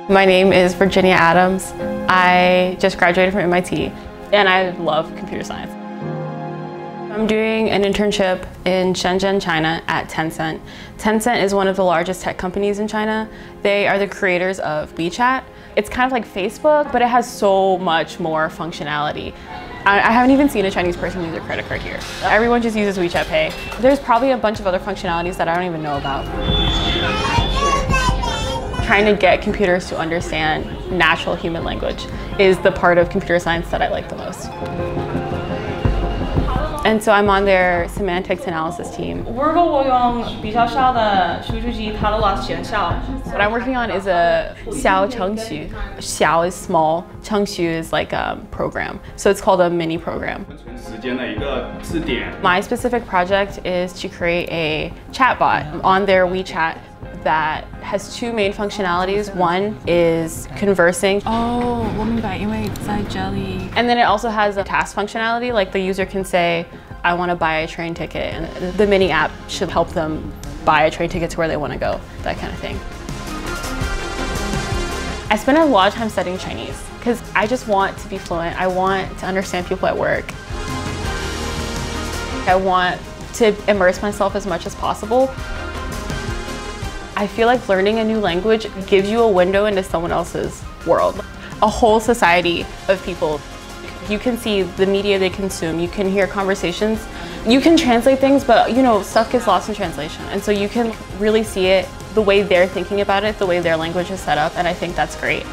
My name is Virginia Adams. I just graduated from MIT and I love computer science. I'm doing an internship in Shenzhen, China at TenCent. TenCent is one of the largest tech companies in China. They are the creators of WeChat. It's kind of like Facebook, but it has so much more functionality. I haven't even seen a Chinese person use their credit card here. Everyone just uses WeChat Pay. There's probably a bunch of other functionalities that I don't even know about. Trying to get computers to understand natural human language is the part of computer science that I like the most. And so I'm on their semantics analysis team. What I'm working on is a 小程序. 小 is small, 程序 is like a program. So it's called a mini program. My specific project is to create a chatbot on their WeChat that has two main functionalities. One is conversing. Oh, 我明白，因为在这里。 And then it also has a task functionality, like the user can say, I want to buy a train ticket, and the mini app should help them buy a train ticket to where they want to go, that kind of thing. I spend a lot of time studying Chinese because I just want to be fluent. I want to understand people at work. I want to immerse myself as much as possible. I feel like learning a new language gives you a window into someone else's world. A whole society of people. You can see the media they consume, you can hear conversations, you can translate things, but you know, stuff gets lost in translation. And so you can really see it, the way they're thinking about it, the way their language is set up, and I think that's great.